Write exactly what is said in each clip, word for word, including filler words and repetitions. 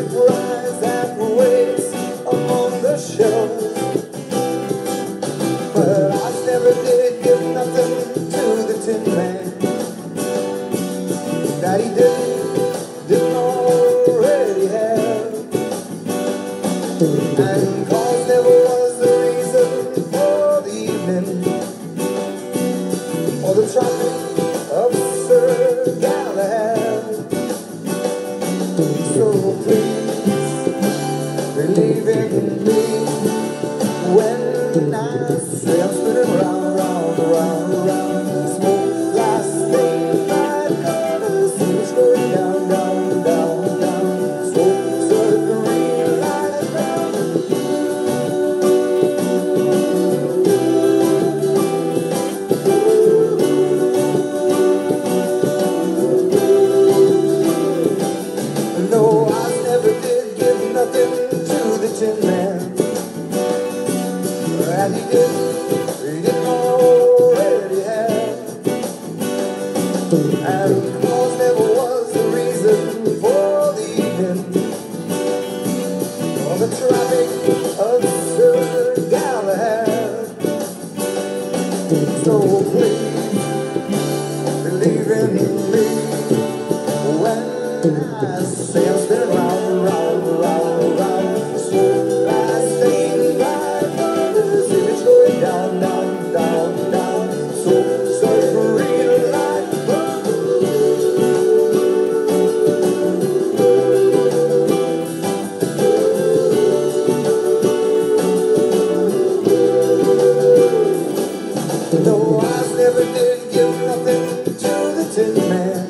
prize that waits among the shelves. But I never did give nothing to the Tin Man that he didn't, didn't already have. And cause never was the reason for the evening or the tropic of Sir Galahad. So please believe in me when I say I'm spinning round, round, round, round. Smoke last thing right colors, see me going down, down, down, down. Smoke so green light brown. No, I never did give nothing to the Tin Man. And he didn't, he didn't already have. And cause never was the reason for the evening or the traffic of Sir Galahad. So please believe in me when I say I'm spinning round, round, round, round. Smoke last thing right under, see me going down, down, down, down. So, so green light blue. No, I never did give nothing to the Tin Man.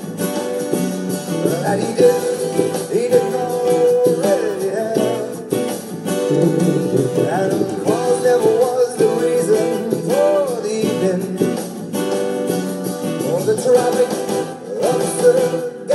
And he didn't, he didn't already have. And cause never was the reason for the evening or the traffic of Sir